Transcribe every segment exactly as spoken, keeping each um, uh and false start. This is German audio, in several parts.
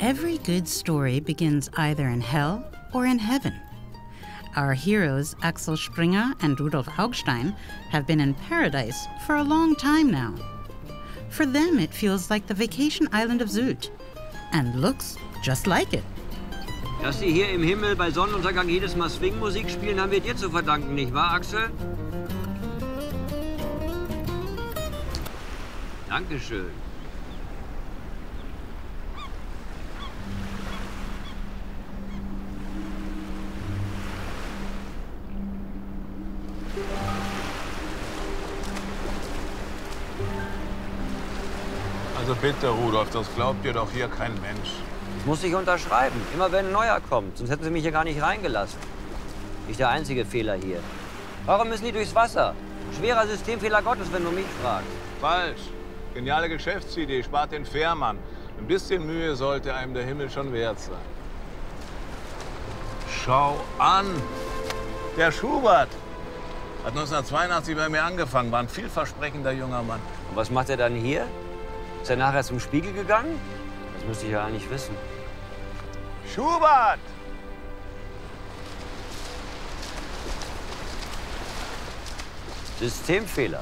Every good story begins either in hell or in heaven. Our heroes, Axel Springer and Rudolf Augstein, have been in paradise for a long time now. For them, it feels like the vacation island of Sylt, and looks just like it. Dass sie hier im Himmel bei Sonnenuntergang jedes Mal Swingmusik spielen, haben wir dir zu verdanken, nicht wahr, Axel? Dankeschön. Also bitte, Rudolf, das glaubt dir doch hier kein Mensch. Das muss ich unterschreiben. Immer wenn ein neuer kommt. Sonst hätten sie mich hier gar nicht reingelassen. Nicht der einzige Fehler hier. Warum müssen die durchs Wasser? Schwerer Systemfehler Gottes, wenn du mich fragst. Falsch. Geniale Geschäftsidee, spart den Fährmann. Ein bisschen Mühe sollte einem der Himmel schon wert sein. Schau an! Der Schubert hat neunzehnhundertzweiundachtzig bei mir angefangen, war ein vielversprechender junger Mann. Und was macht er dann hier? Ist er nachher zum Spiegel gegangen? Das müsste ich ja nicht wissen. Schubert! Systemfehler.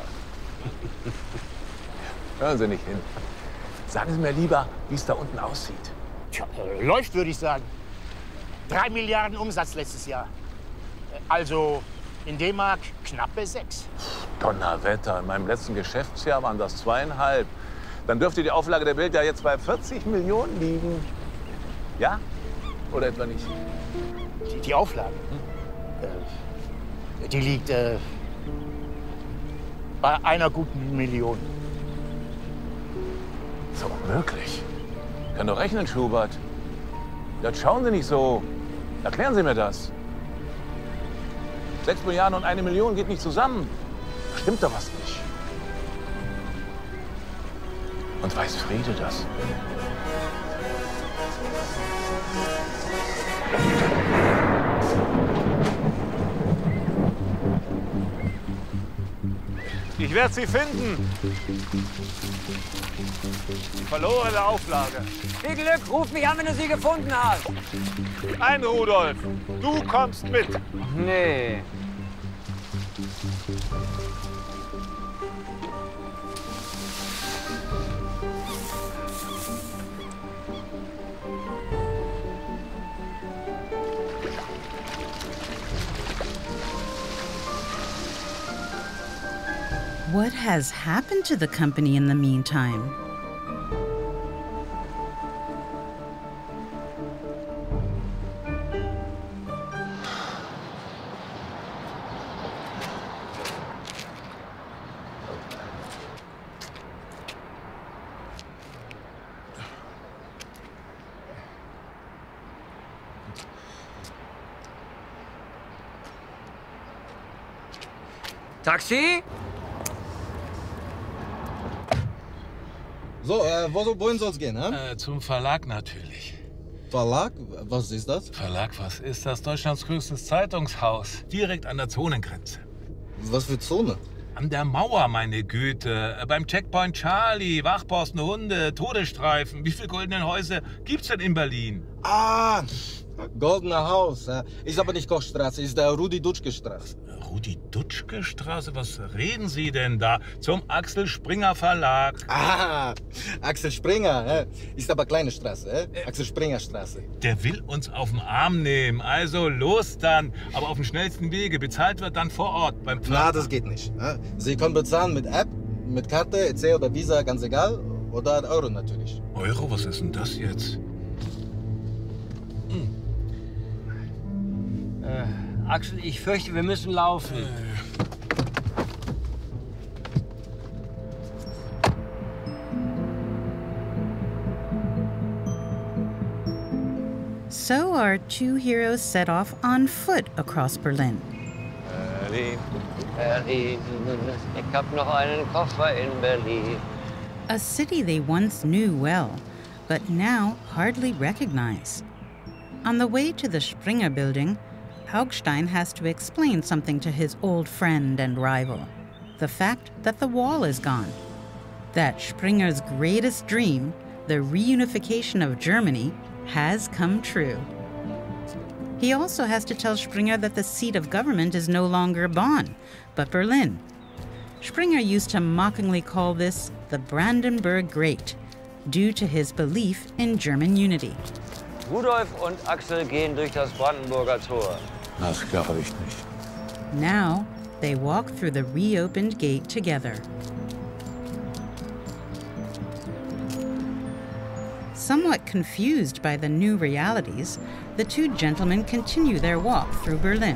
Hören Sie nicht hin. Sagen Sie mir lieber, wie es da unten aussieht. Tja, äh, läuft, würde ich sagen. Drei Milliarden Umsatz letztes Jahr. Also in D-Mark knappe sechs. Donnerwetter, in meinem letzten Geschäftsjahr waren das zweieinhalb. Dann dürfte die Auflage der Bild ja jetzt bei vierzig Millionen liegen. Ja? Oder etwa nicht? Die, die Auflage? Hm? Äh, die liegt äh, bei einer guten Million. So unmöglich. Können doch rechnen, Schubert. Jetzt schauen Sie nicht so. Erklären Sie mir das. Sechs Milliarden und eine Million geht nicht zusammen. Da stimmt doch was nicht. Und weiß Friede das? Ich werde sie finden. Die verlorene Auflage. Viel Glück, ruf mich an, wenn du sie gefunden hast. Ein Rudolf, du kommst mit. Nee. What has happened to the company in the meantime? Taxi? So, äh, wo wohin soll's gehen, hä? Äh, zum Verlag natürlich. Verlag? Was ist das? Verlag, was ist das? Deutschlands größtes Zeitungshaus. Direkt an der Zonengrenze. Was für Zone? An der Mauer, meine Güte. Beim Checkpoint Charlie, Wachposten, Hunde, Todesstreifen. Wie viele goldene Häuser gibt's denn in Berlin? Ah, Goldener Haus. Äh, ist aber nicht Kochstraße, ist der Rudi-Dutschke-Straße. Rudi-Dutschke-Straße? Was reden Sie denn da? Zum Axel Springer Verlag. Ah, Axel Springer, äh, ist aber kleine Straße, äh? Axel Springer Straße. Der will uns auf den Arm nehmen. Also los dann. Aber auf dem schnellsten Wege. Bezahlt wird dann vor Ort beim Pfand. Na, das geht nicht. Äh? Sie können bezahlen mit App, mit Karte, E C oder Visa, ganz egal. Oder Euro natürlich. Euro? Was ist denn das jetzt? Hm. Äh, Axel, ich fürchte, wir müssen laufen. Äh. So our two heroes set off on foot across Berlin. Berlin, Berlin, ich hab noch einen Koffer in Berlin. A city they once knew well, but now hardly recognize. On the way to the Springer building, Augstein has to explain something to his old friend and rival. The fact that the wall is gone. That Springer's greatest dream, the reunification of Germany, has come true. He also has to tell Springer that the seat of government is no longer Bonn, but Berlin. Springer used to mockingly call this the Brandenburg Gate, due to his belief in German unity. Rudolf und Axel gehen durch das Brandenburger Tor. Das glaube ich nicht. Now, they walk through the reopened gate together. Somewhat confused by the new realities, the two gentlemen continue their walk through Berlin.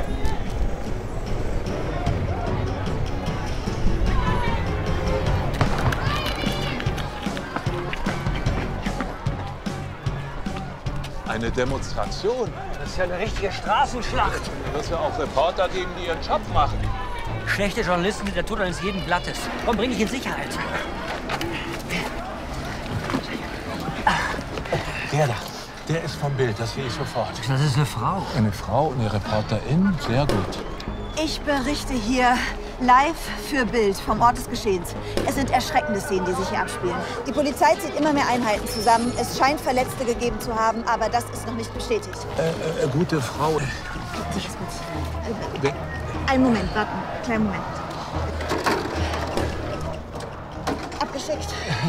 Eine Demonstration? Das ist ja eine richtige Straßenschlacht. Da wird es ja auch Reporter geben, die ihren Job machen. Schlechte Journalisten sind der Tod eines jeden Blattes. Komm, bring dich in Sicherheit. Der da, der ist vom Bild, das sehe ich sofort. Das ist eine Frau. Eine Frau, eine Reporterin, sehr gut. Ich berichte hier live für Bild vom Ort des Geschehens. Es sind erschreckende Szenen, die sich hier abspielen. Die Polizei zieht immer mehr Einheiten zusammen. Es scheint Verletzte gegeben zu haben, aber das ist noch nicht bestätigt. Äh, äh, gute Frau. Sicher ist gut. Äh, einen Moment, warten. Kleinen Moment. Abgeschickt.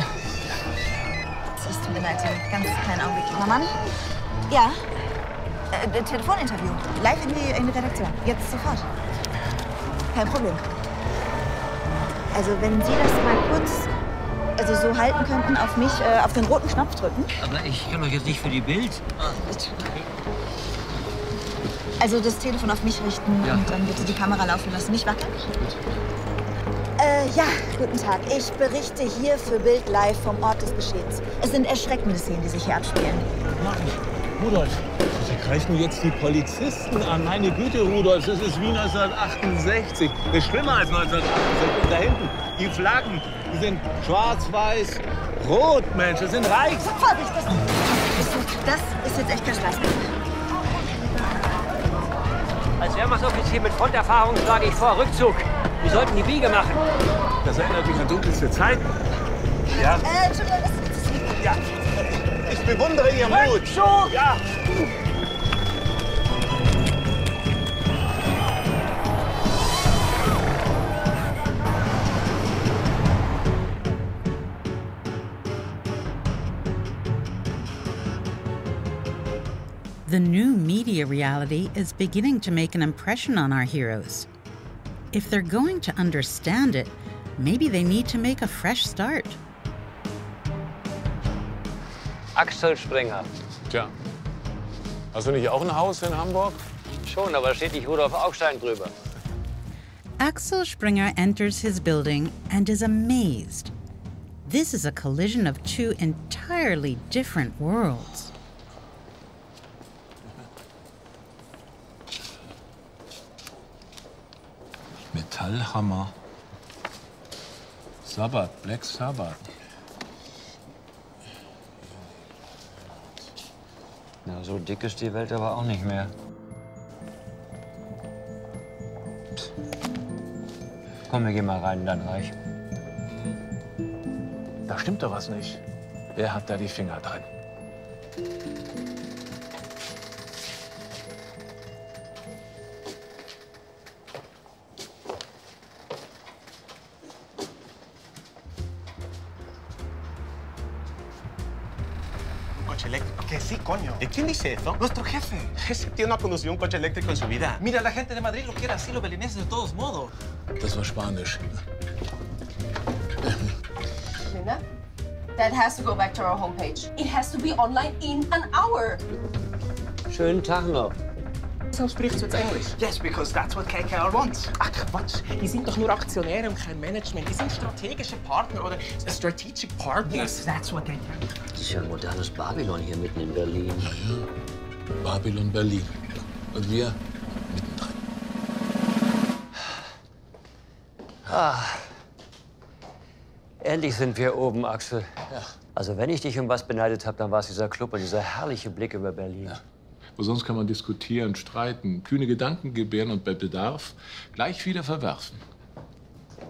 Es tut mir leid, einen ganz kleinen Augenblick. Junger Mann? Ja. Äh, Telefoninterview. Live in die, in die Redaktion. Jetzt sofort. Kein Problem. Also wenn Sie das mal kurz also so halten könnten, auf mich, äh, auf den roten Knopf drücken. Aber ich kann doch jetzt nicht für die Bild. Also das Telefon auf mich richten Ja. und dann bitte die Kamera laufen lassen. Nicht wackeln? Äh, ja, guten Tag. Ich berichte hier für Bild live vom Ort des Geschehens. Es sind erschreckende Szenen, die sich hier abspielen. Mann, Rudolf, Sie greifen jetzt die Polizisten an. Meine Güte, Rudolf, das ist wie neunzehnhundertachtundsechzig. Das ist schlimmer als neunzehnhundertachtundsechzig. Und da hinten, die Flaggen, die sind schwarz, weiß, rot, Mensch, das sind Reich. Vorsicht, das, das ist jetzt echt kein Spaß mehr. Als Wehrmachtsoffizier mit Fronterfahrung schlage ich vor, Rückzug. Wir sollten die Biege machen. Das erinnert mich an dunkelste Zeiten. Ja, Äh, Entschuldigung, das, ja. Ich bewundere Ihr Mut. Rückzug! Ja. The new media reality is beginning to make an impression on our heroes. If they're going to understand it, maybe they need to make a fresh start. Axel Springer. Tja, hast du nicht auch ein Haus in Hamburg? Schon, aber steht nicht Rudolf Augstein drüber. Axel Springer enters his building and is amazed. This is a collision of two entirely different worlds. Metallhammer. Sabbath, Black Sabbath. Na, so dick ist die Welt aber auch nicht mehr. Psst. Komm, wir gehen mal rein in dein Reich. Da stimmt doch was nicht. Wer hat da die Finger drin? Coche eléctrico. Que sí, coño. ¿Y quién dice eso? Nuestro jefe. Ese tío no ha conducido un coche eléctrico en su vida. Mira, la gente de Madrid lo quiere así, los berlineses de todos modos. Das war Spanisch. Linda, that has to go back to our homepage. It has to be online in an hour. Schönen Tag noch. Wieso sprichst du jetzt Englisch? Yes, because that's what K K R wants. Ach Quatsch, die sind doch nur Aktionäre und kein Management. Die sind strategische Partner oder strategic partners. Yes, that's what they do. Das ist ja ein modernes Babylon hier mitten in Berlin. Ja, ja. Babylon, Berlin. Und wir mittendrin. Ah. Endlich sind wir oben, Axel. Ja. Also wenn ich dich um was beneidet habe, dann war es dieser Club und dieser herrliche Blick über Berlin. Ja. Wo sonst kann man diskutieren, streiten, kühne Gedanken gebären und bei Bedarf gleich wieder verwerfen.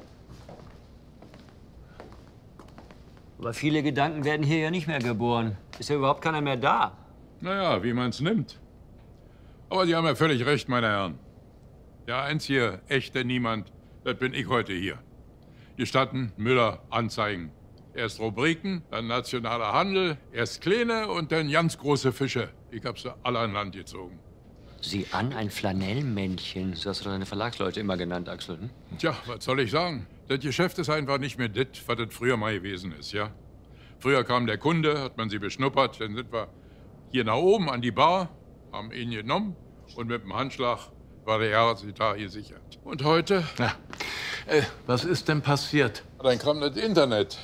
Aber viele Gedanken werden hier ja nicht mehr geboren. Ist ja überhaupt keiner mehr da. Naja, wie man es nimmt. Aber Sie haben ja völlig recht, meine Herren. Der einzige echte Niemand, das bin ich heute hier. Gestatten Müller Anzeigen. Erst Rubriken, dann nationaler Handel, erst kleine und dann ganz große Fische. Ich hab sie alle an Land gezogen. Sieh an, ein Flanellmännchen. So hast du deine Verlagsleute immer genannt, Axel. Hm? Tja, was soll ich sagen? Das Geschäft ist einfach nicht mehr das, was das früher mal gewesen ist, ja? Früher kam der Kunde, hat man sie beschnuppert, dann sind wir hier nach oben an die Bar, haben ihn genommen und mit dem Handschlag war der Jahresetat gesichert. Und heute? Ja. Äh, was ist denn passiert? Dann kam das Internet.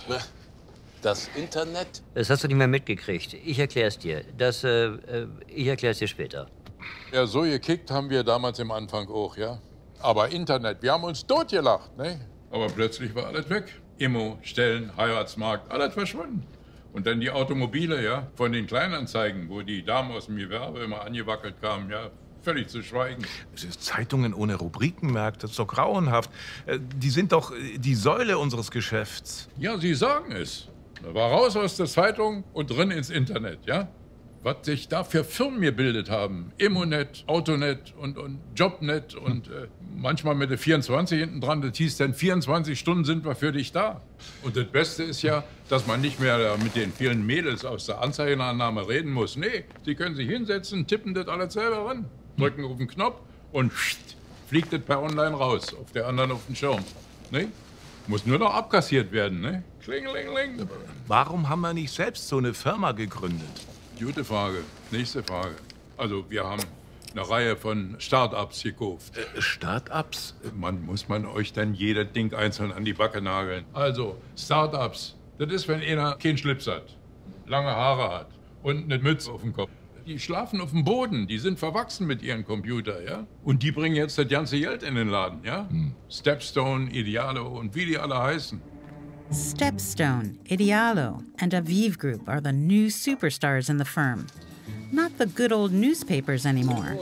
Das Internet? Das hast du nicht mehr mitgekriegt. Ich erklär's dir. Das, äh, äh, ich erklär's dir später. Ja, so gekickt haben wir damals im Anfang auch, ja? Aber Internet, wir haben uns totgelacht, ne? Aber plötzlich war alles weg. Immo, Stellen, Heiratsmarkt, alles verschwunden. Und dann die Automobile, ja, von den Kleinanzeigen, wo die Damen aus dem Gewerbe immer angewackelt kamen, ja, völlig zu schweigen. Zeitungen ohne Rubrikenmärkte, das ist doch grauenhaft. Die sind doch die Säule unseres Geschäfts. Ja, Sie sagen es. Da war raus aus der Zeitung und drin ins Internet, ja? Was sich da für Firmen gebildet haben. Immonet, Autonet und, und Jobnet und äh, manchmal mit der vierundzwanzig hinten dran. Das hieß dann, vierundzwanzig Stunden sind wir für dich da. Und das Beste ist ja, dass man nicht mehr mit den vielen Mädels aus der Anzeigenannahme reden muss. Nee, Sie können sich hinsetzen, tippen das alles selber ran, drücken auf den Knopf und fliegt das per Online raus, auf der anderen auf den Schirm. Nee? Muss nur noch abkassiert werden, ne? Klingelingeling. Warum haben wir nicht selbst so eine Firma gegründet? Gute Frage. Nächste Frage. Also, wir haben eine Reihe von Start-ups gekauft. Äh, Start-ups? Man muss man euch dann jedes Ding einzeln an die Backe nageln. Also, Start-ups. Das ist, wenn einer keinen Schlips hat, lange Haare hat und eine Mütze auf dem Kopf. Die schlafen auf dem Boden, die sind verwachsen mit ihrem Computer, ja? Und die bringen jetzt das ganze Geld in den Laden, ja? Hm. Stepstone, Idealo und wie die alle heißen. Stepstone, Idealo, and Aviv Group are the new superstars in the firm. Not the good old newspapers anymore.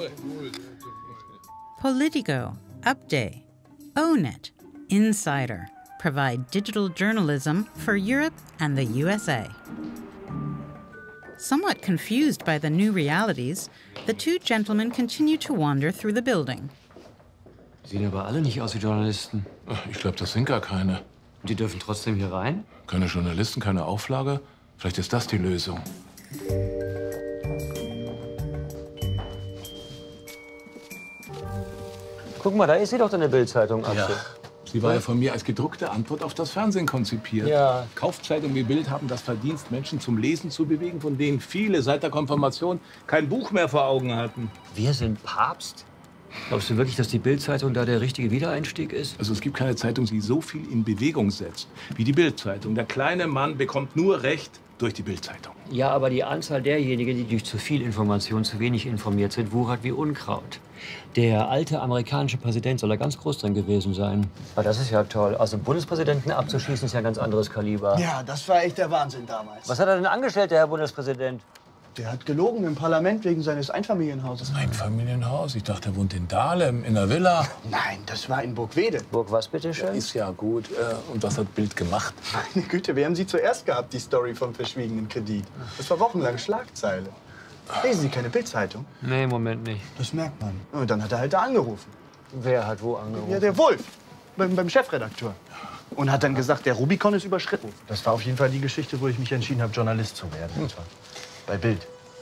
Politico, Upday, Onet, Insider provide digital journalism for Europe and the U S A. Somewhat confused by the new realities, the two gentlemen continue to wander through the building. Sehen aber alle nicht aus wie Journalisten. Ich glaube, das sind gar keine. Die dürfen trotzdem hier rein? Keine Journalisten, keine Auflage? Vielleicht ist das die Lösung. Guck mal, da ist sie doch, deine Bild-Zeitung, Axel. Ja. Sie war ja von mir als gedruckte Antwort auf das Fernsehen konzipiert. Ja. Kaufzeitungen wie Bild haben das Verdienst, Menschen zum Lesen zu bewegen, von denen viele seit der Konfirmation kein Buch mehr vor Augen hatten. Wir sind Papst? Glaubst du wirklich, dass die Bild-Zeitung da der richtige Wiedereinstieg ist? Also es gibt keine Zeitung, die so viel in Bewegung setzt wie die Bild-Zeitung. Der kleine Mann bekommt nur Recht durch die Bild-Zeitung. Ja, aber die Anzahl derjenigen, die durch zu viel Information zu wenig informiert sind, wuchert wie Unkraut. Der alte amerikanische Präsident soll da ganz groß drin gewesen sein. Aber das ist ja toll. Also einen Bundespräsidenten abzuschießen, ist ja ein ganz anderes Kaliber. Ja, das war echt der Wahnsinn damals. Was hat er denn angestellt, der Herr Bundespräsident? Der hat gelogen im Parlament wegen seines Einfamilienhauses. Einfamilienhaus? Ich dachte, er wohnt in Dahlem, in der Villa. Nein, das war in Burgwede. Burg was, bitteschön? Ja, ist ja gut. Und was hat Bild gemacht? Meine Güte, wir haben sie zuerst gehabt, die Story vom verschwiegenen Kredit. Das war wochenlang Schlagzeile. Lesen Sie keine Bild-Zeitung? Nee, im Moment nicht. Das merkt man. Und dann hat er halt da angerufen. Wer hat wo angerufen? Ja, der Wolf, beim, beim Chefredakteur. Und hat dann gesagt, der Rubikon ist überschritten. Das war auf jeden Fall die Geschichte, wo ich mich entschieden habe, Journalist zu werden. Und zwar bei Bild.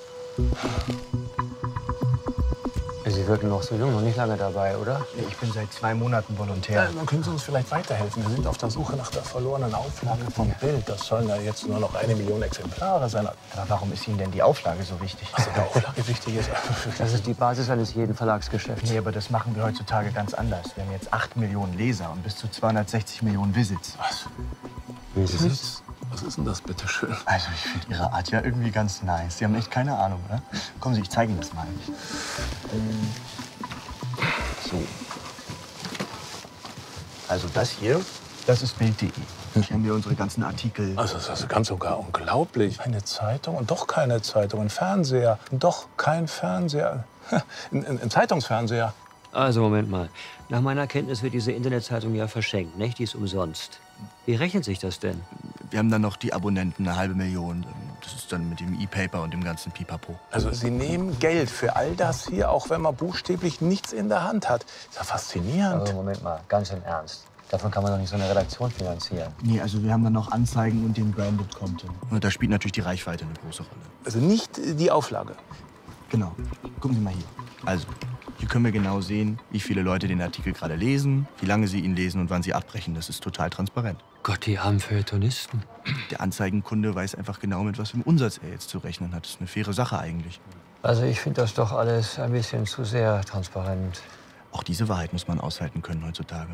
Sie wirken noch so jung, noch nicht lange dabei, oder? Ich bin seit zwei Monaten Volontär. Ja, dann können Sie uns vielleicht weiterhelfen. Wir sind auf der Suche nach der verlorenen Auflage von Bild. Das sollen ja jetzt nur noch eine Million Exemplare sein. Aber warum ist Ihnen denn die Auflage so wichtig? Also die Auflage wichtig ist. Das ist die Basis eines jeden Verlagsgeschäfts. Nee, aber das machen wir heutzutage ganz anders. Wir haben jetzt acht Millionen Leser und bis zu zweihundertsechzig Millionen Visits. Was? Visits? Was ist denn das, bitteschön? Also, ich finde Ihre Art ja irgendwie ganz nice. Sie haben echt keine Ahnung, oder? Kommen Sie, ich zeige Ihnen das mal. Ähm, so. Also, das hier, das ist Bild punkt de. Hier haben wir unsere ganzen Artikel. Also, das ist also ganz sogar unglaublich. Eine Zeitung und doch keine Zeitung. Ein Fernseher und doch kein Fernseher. Ein, ein, ein Zeitungsfernseher. Also, Moment mal. Nach meiner Kenntnis wird diese Internetzeitung ja verschenkt, nicht? Die ist umsonst. Wie rechnet sich das denn? Wir haben dann noch die Abonnenten, eine halbe Million. Das ist dann mit dem E-Paper und dem ganzen Pipapo. Also Sie nehmen Geld für all das hier, auch wenn man buchstäblich nichts in der Hand hat. Ist ja faszinierend. Aber Moment mal, ganz im Ernst. Davon kann man doch nicht so eine Redaktion finanzieren. Nee, also wir haben dann noch Anzeigen und den Branded Content. Und da spielt natürlich die Reichweite eine große Rolle. Also nicht die Auflage. Genau. Gucken Sie mal hier. Also, hier können wir genau sehen, wie viele Leute den Artikel gerade lesen, wie lange sie ihn lesen und wann sie abbrechen. Das ist total transparent. Gott, die armen Feuilletonisten. Der Anzeigenkunde weiß einfach genau, mit was für einem Umsatz er jetzt zu rechnen hat. Das ist eine faire Sache eigentlich. Also ich finde das doch alles ein bisschen zu sehr transparent. Auch diese Wahrheit muss man aushalten können heutzutage.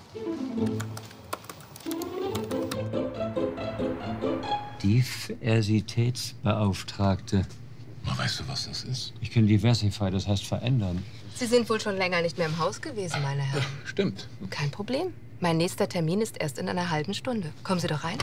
Diversitätsbeauftragte. Weißt du, was das ist? Ich kenne Diversify, das heißt verändern. Sie sind wohl schon länger nicht mehr im Haus gewesen, meine Herren. Stimmt. Kein Problem. Mein nächster Termin ist erst in einer halben Stunde. Kommen Sie doch rein.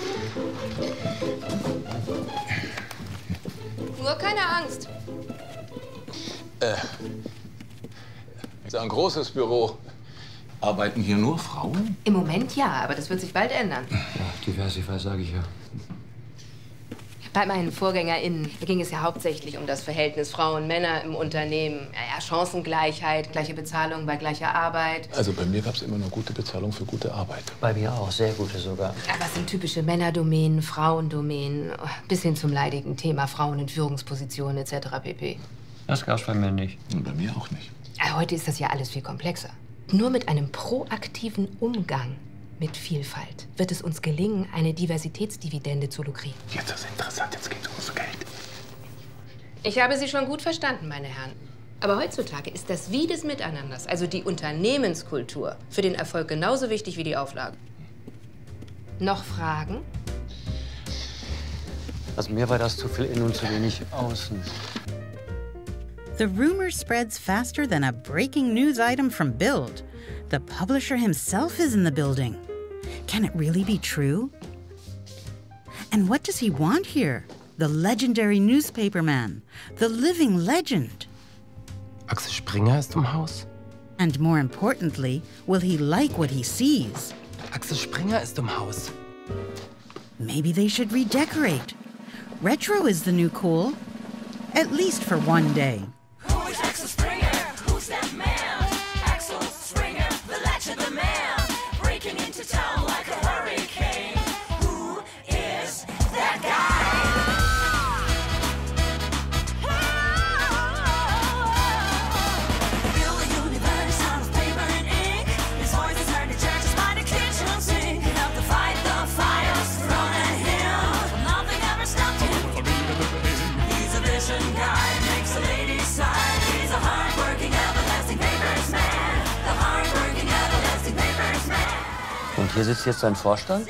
Nur keine Angst. Äh, ist ein großes Büro. Arbeiten hier nur Frauen? Im Moment ja, aber das wird sich bald ändern. Ja, Diversify sage ich ja. Bei meinen VorgängerInnen ging es ja hauptsächlich um das Verhältnis Frauen-Männer im Unternehmen. Ja, ja, Chancengleichheit, gleiche Bezahlung bei gleicher Arbeit. Also bei mir gab es immer nur gute Bezahlung für gute Arbeit. Bei mir auch, sehr gute sogar. Aber es sind typische Männerdomänen, Frauendomänen, bis hin zum leidigen Thema Frauen in Führungspositionen et cetera pp. Das gab's bei mir nicht. Und bei mir auch nicht. Ja, heute ist das ja alles viel komplexer. Nur mit einem proaktiven Umgang mit Vielfalt wird es uns gelingen, eine Diversitätsdividende zu lukrieren. Jetzt ist interessant, jetzt geht es ums Geld. Ich habe Sie schon gut verstanden, meine Herren. Aber heutzutage ist das Wie des Miteinanders, also die Unternehmenskultur, für den Erfolg genauso wichtig wie die Auflage. Noch Fragen? Also mir war das zu viel innen und zu wenig außen. The rumor spreads faster than a breaking news item from Bild. The publisher himself is in the building. Can it really be true? And what does he want here? The legendary newspaperman, the living legend. Axel Springer ist im Haus. And more importantly, will he like what he sees? Axel Springer ist im Haus. Maybe they should redecorate. Retro is the new cool. At least for one day. Who is Axel Springer? Who's that man? Axel Springer, the legend, the man, breaking into town like a hurricane. Who is that guy? Build a universe out of paper and ink. His voice is heard in churches by the kitchen sink. Help to fight the fires thrown at him. Nothing ever stopped him. He's a vision guy, makes the ladies sigh. He's a hard-working, everlasting papers man. The hard-working, everlasting papers man. Und hier sitzt jetzt sein Vorstand?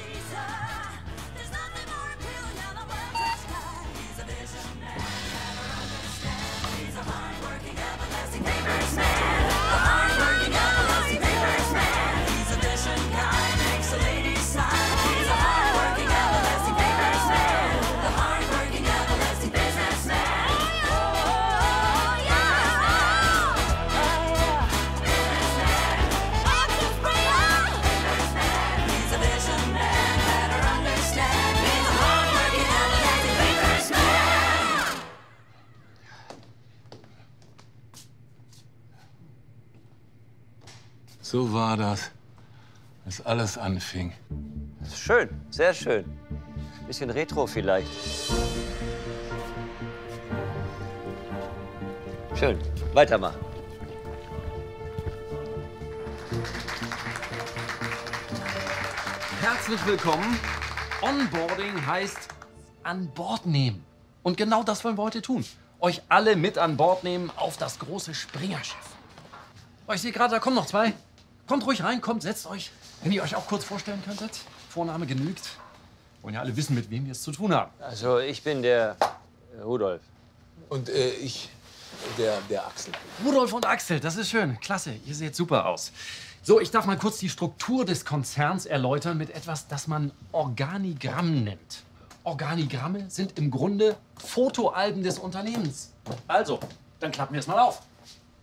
So war das, als alles anfing. Schön, sehr schön. Bisschen Retro vielleicht. Schön, weitermachen. Herzlich willkommen. Onboarding heißt an Bord nehmen. Und genau das wollen wir heute tun. Euch alle mit an Bord nehmen auf das große Springer-Schiff. Oh, ich sehe gerade, da kommen noch zwei. Kommt ruhig rein, kommt, setzt euch. Wenn ihr euch auch kurz vorstellen könntet. Vorname genügt. Wollen ja alle wissen, mit wem wir es zu tun haben. Also ich bin der äh, Rudolf. Und äh, ich, der, der Axel. Rudolf und Axel, das ist schön. Klasse, ihr seht super aus. So, ich darf mal kurz die Struktur des Konzerns erläutern mit etwas, das man Organigramm nennt. Organigramme sind im Grunde Fotoalben des Unternehmens. Also, dann klappen wir es mal auf.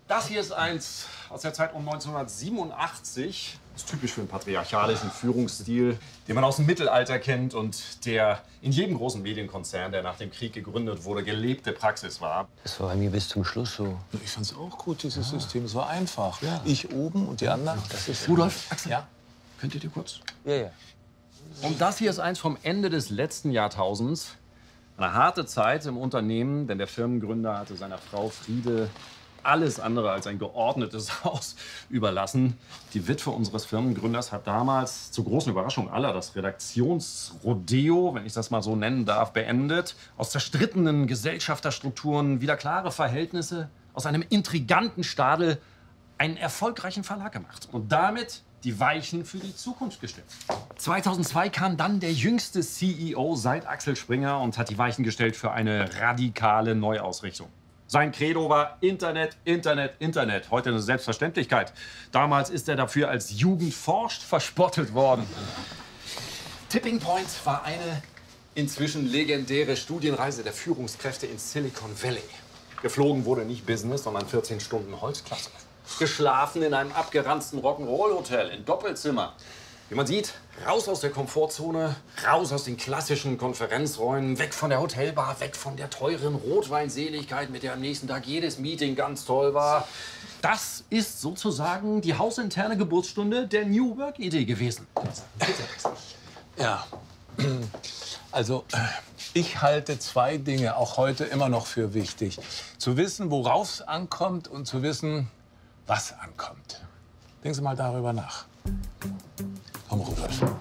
Das hier ist eins aus der Zeit um neunzehnhundertsiebenundachtzig. Das ist typisch für einen patriarchalischen Führungsstil, den man aus dem Mittelalter kennt und der in jedem großen Medienkonzern, der nach dem Krieg gegründet wurde, gelebte Praxis war. Das war bei mir bis zum Schluss so. Ich fand's auch gut, dieses Ja. System. Es war einfach. Ja. Ich oben und die anderen. Das ist Rudolf, Axel, Ja. könnt ihr dir kurz? Ja, ja. Und das hier ist eins vom Ende des letzten Jahrtausends. Eine harte Zeit im Unternehmen, denn der Firmengründer hatte seiner Frau Friede alles andere als ein geordnetes Haus überlassen. Die Witwe unseres Firmengründers hat damals zur großen Überraschung aller das Redaktionsrodeo, wenn ich das mal so nennen darf, beendet. Aus zerstrittenen Gesellschafterstrukturen wieder klare Verhältnisse, aus einem intriganten Stadel einen erfolgreichen Verlag gemacht und damit die Weichen für die Zukunft gestellt. zweitausendzwei kam dann der jüngste C E O seit Axel Springer und hat die Weichen gestellt für eine radikale Neuausrichtung. Sein Credo war Internet, Internet, Internet. Heute eine Selbstverständlichkeit. Damals ist er dafür als Jugend forscht verspottet worden. Tipping Point war eine inzwischen legendäre Studienreise der Führungskräfte in Silicon Valley. Geflogen wurde nicht Business, sondern vierzehn Stunden Holzklasse. Geschlafen in einem abgeranzten Rock'n'Roll-Hotel in Doppelzimmer. Wie man sieht, raus aus der Komfortzone, raus aus den klassischen Konferenzräumen, weg von der Hotelbar, weg von der teuren Rotweinseligkeit, mit der am nächsten Tag jedes Meeting ganz toll war. Das ist sozusagen die hausinterne Geburtsstunde der New Work-Idee gewesen. Ja. Also, ich halte zwei Dinge auch heute immer noch für wichtig. Zu wissen, worauf es ankommt und zu wissen, was ankommt. Denken Sie mal darüber nach. Komm, Rudolf. Äh,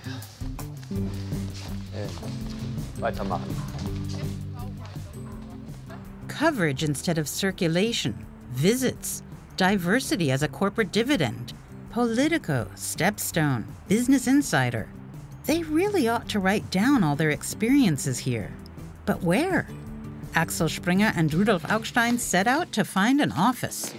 weitermachen. Coverage instead of circulation, visits, diversity as a corporate dividend, Politico, Stepstone, Business Insider. They really ought to write down all their experiences here. But where? Axel Springer and Rudolf Augstein set out to find an office.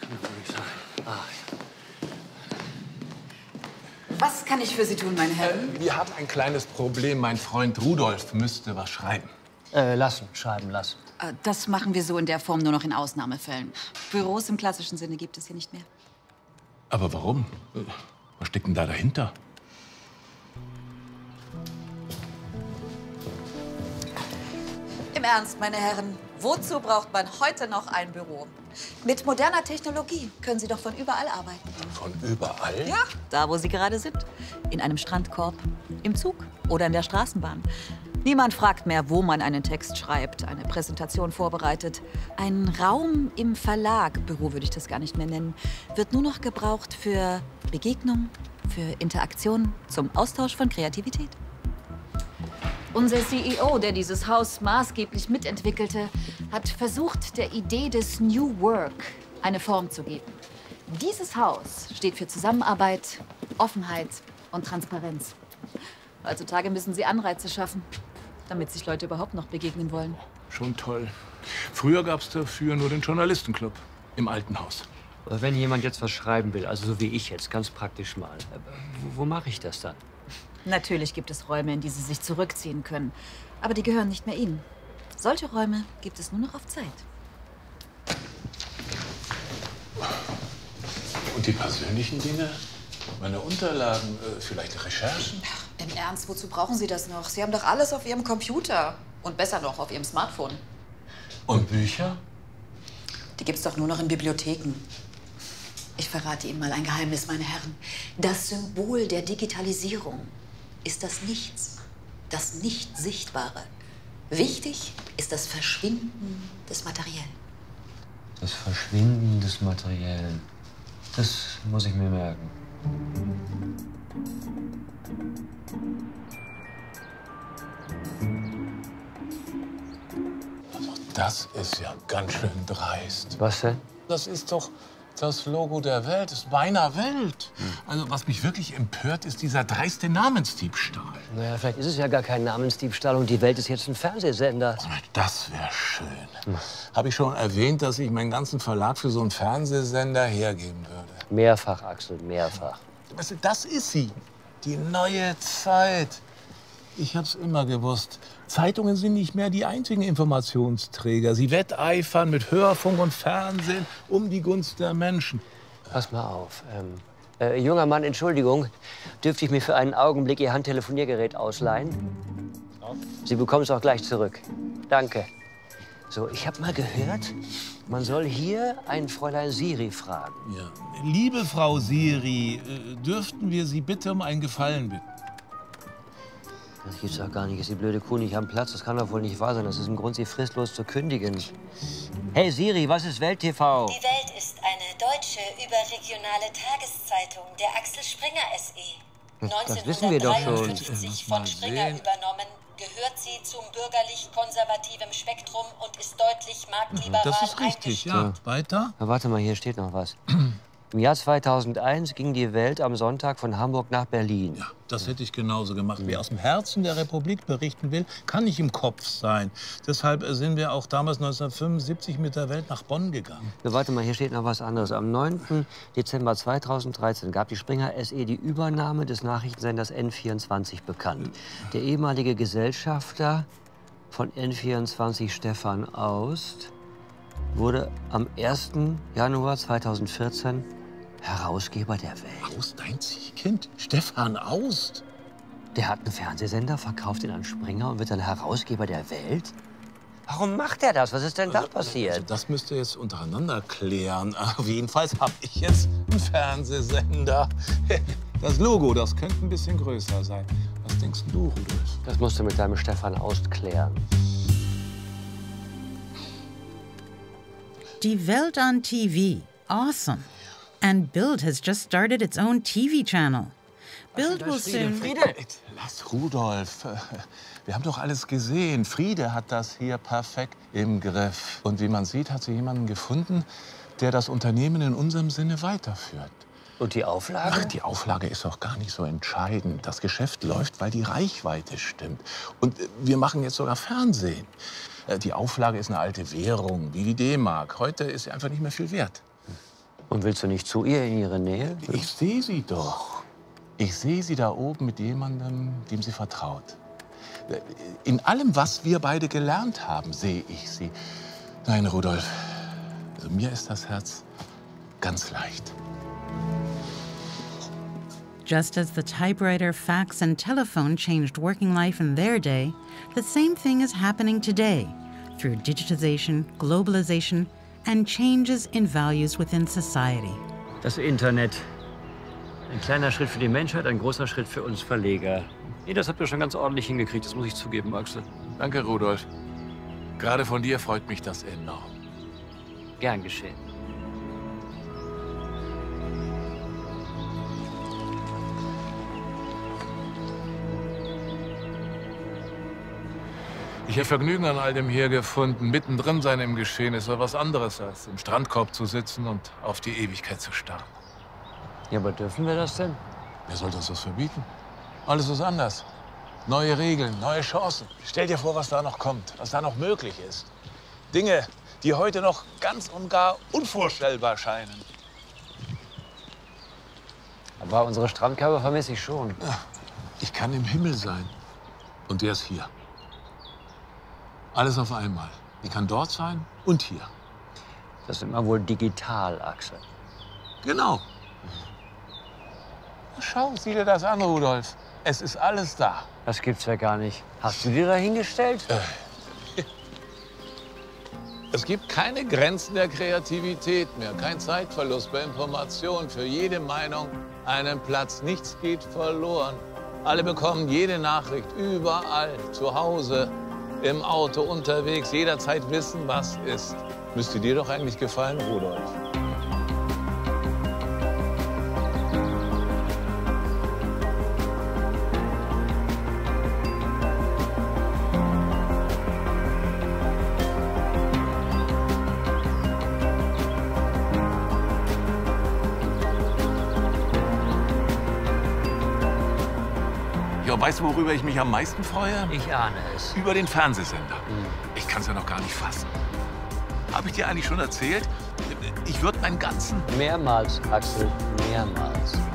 Was kann ich für Sie tun, meine Herren? Äh, wir haben ein kleines Problem. Mein Freund Rudolf müsste was schreiben. Äh, lassen, schreiben lassen. Äh, Das machen wir so in der Form nur noch in Ausnahmefällen. Büros im klassischen Sinne gibt es hier nicht mehr. Aber warum? Äh, Was steckt denn da dahinter? Im Ernst, meine Herren, wozu braucht man heute noch ein Büro? Mit moderner Technologie können Sie doch von überall arbeiten. Von überall? Ja, da wo Sie gerade sind. In einem Strandkorb, im Zug oder in der Straßenbahn. Niemand fragt mehr, wo man einen Text schreibt, eine Präsentation vorbereitet. Ein Raum im Verlag, Büro würde ich das gar nicht mehr nennen, wird nur noch gebraucht für Begegnung, für Interaktion, zum Austausch von Kreativität. Unser C E O, der dieses Haus maßgeblich mitentwickelte, hat versucht, der Idee des New Work eine Form zu geben. Dieses Haus steht für Zusammenarbeit, Offenheit und Transparenz. Heutzutage müssen sie Anreize schaffen, damit sich Leute überhaupt noch begegnen wollen. Schon toll. Früher gab es dafür nur den Journalistenclub im alten Haus. Aber wenn jemand jetzt was schreiben will, also so wie ich jetzt, ganz praktisch mal, äh, wo, wo mache ich das dann? Natürlich gibt es Räume, in die sie sich zurückziehen können. Aber die gehören nicht mehr ihnen. Solche Räume gibt es nur noch auf Zeit. Und die persönlichen Dinge? Meine Unterlagen, äh, vielleicht Recherchen? Im Ernst, wozu brauchen Sie das noch? Sie haben doch alles auf Ihrem Computer. Und besser noch, auf Ihrem Smartphone. Und Bücher? Die gibt's doch nur noch in Bibliotheken. Ich verrate Ihnen mal ein Geheimnis, meine Herren. Das Symbol der Digitalisierung ist das Nichts, das Nicht-Sichtbare. Wichtig ist das Verschwinden des Materiellen. Das Verschwinden des Materiellen. Das muss ich mir merken. Das ist ja ganz schön dreist. Was denn? Das ist doch das Logo der Welt, ist meiner Welt. Also was mich wirklich empört, ist dieser dreiste Namensdiebstahl. Naja, vielleicht ist es ja gar kein Namensdiebstahl und die Welt ist jetzt ein Fernsehsender. Das wäre schön. Hm. Habe ich schon erwähnt, dass ich meinen ganzen Verlag für so einen Fernsehsender hergeben würde? Mehrfach, Axel, mehrfach. Weißt du, das ist sie. Die neue Zeit. Ich hab's immer gewusst. Zeitungen sind nicht mehr die einzigen Informationsträger. Sie wetteifern mit Hörfunk und Fernsehen um die Gunst der Menschen. Pass mal auf. Ähm, äh, junger Mann, Entschuldigung. Dürfte ich mir für einen Augenblick Ihr Handtelefoniergerät ausleihen? Sie bekommen es auch gleich zurück. Danke. So, ich habe mal gehört, man soll hier ein Fräulein Siri fragen. Ja. Liebe Frau Siri, äh, dürften wir Sie bitte um einen Gefallen bitten? Das gibt's doch gar nicht. Ist die blöde Kuh nicht am Platz? Das kann doch wohl nicht wahr sein. Das ist ein Grund, sie fristlos zu kündigen. Hey Siri, was ist Welt T V? Die Welt ist eine deutsche überregionale Tageszeitung der Axel Springer S E. Das wissen wir doch schon. neunzehnhundertdreiundfünfzig von Springer übernommen, gehört sie zum bürgerlich-konservativen Spektrum und ist deutlich marktliberal Das ist richtig, ja. Weiter? Na, warte mal, hier steht noch was. Im Jahr zweitausendeins ging die Welt am Sonntag von Hamburg nach Berlin. Ja, das hätte ich genauso gemacht. Wer aus dem Herzen der Republik berichten will, kann nicht im Kopf sein. Deshalb sind wir auch damals neunzehnhundertfünfundsiebzig mit der Welt nach Bonn gegangen. Na, warte mal, hier steht noch was anderes. Am neunten Dezember zweitausenddreizehn gab die Springer S E die Übernahme des Nachrichtensenders N vierundzwanzig bekannt. Der ehemalige Gesellschafter von N vierundzwanzig, Stefan Aust, wurde am ersten Januar zweitausendvierzehn Herausgeber der Welt. Aust, dein Ziehkind? Stefan Aust? Der hat einen Fernsehsender, verkauft ihn an Springer und wird dann Herausgeber der Welt? Warum macht er das? Was ist denn da passiert? Also das müsst ihr jetzt untereinander klären. Auf jeden Fall habe ich jetzt einen Fernsehsender. Das Logo, das könnte ein bisschen größer sein. Was denkst du, Rudolf? Das musst du mit deinem Stefan Aust klären. Die Welt on T V. Awesome. And Bild has just started its own T V channel. Bild will soon... Friede! Lass Rudolf. Wir haben doch alles gesehen. Friede hat das hier perfekt im Griff. Und wie man sieht, hat sie jemanden gefunden, der das Unternehmen in unserem Sinne weiterführt. Und die Auflage? Ach, die Auflage ist doch gar nicht so entscheidend. Das Geschäft läuft, weil die Reichweite stimmt. Und wir machen jetzt sogar Fernsehen. Die Auflage ist eine alte Währung, wie die D-Mark. Heute ist sie einfach nicht mehr viel wert. Und willst du nicht zu ihr in ihre Nähe? Ich sehe sie doch. Ich sehe sie da oben mit jemandem, dem sie vertraut. In allem, was wir beide gelernt haben, sehe ich sie. Nein, Rudolf, also mir ist das Herz ganz leicht. Just as the typewriter, fax, and telephone changed working life in their day, the same thing is happening today through digitization, globalization, and changes in values within society. Das Internet. Ein kleiner Schritt für die Menschheit, ein großer Schritt für uns Verleger. Nee, das habt ihr schon ganz ordentlich hingekriegt, das muss ich zugeben, Axel. Danke, Rudolf. Gerade von dir freut mich das enorm. Gern geschehen. Ich habe Vergnügen an all dem hier gefunden. Mittendrin sein im Geschehen ist doch was anderes, als im Strandkorb zu sitzen und auf die Ewigkeit zu starren. Ja, aber dürfen wir das denn? Wer soll uns das verbieten? Alles ist anders. Neue Regeln, neue Chancen. Stell dir vor, was da noch kommt, was da noch möglich ist. Dinge, die heute noch ganz und gar unvorstellbar scheinen. Aber unsere Strandkörbe vermisse ich schon. Ich kann im Himmel sein. Und der ist hier. Alles auf einmal. Ich kann dort sein und hier. Das sind wir wohl digital, Axel. Genau. Schau, sieh dir das an, Rudolf. Es ist alles da. Das gibt's ja gar nicht. Hast du dir da hingestellt? Äh. Es gibt keine Grenzen der Kreativität mehr. Kein Zeitverlust bei Information. Für jede Meinung einen Platz. Nichts geht verloren. Alle bekommen jede Nachricht. Überall. Zu Hause. Im Auto, unterwegs, jederzeit wissen, was ist. Müsste dir doch eigentlich gefallen, Rudolf. Ja, weißt du, worüber ich mich am meisten freue? Ich ahne es. Über den Fernsehsender. Ich kann es ja noch gar nicht fassen. Habe ich dir eigentlich schon erzählt? Ich würde meinen ganzen... Mehrmals, Axel, mehrmals.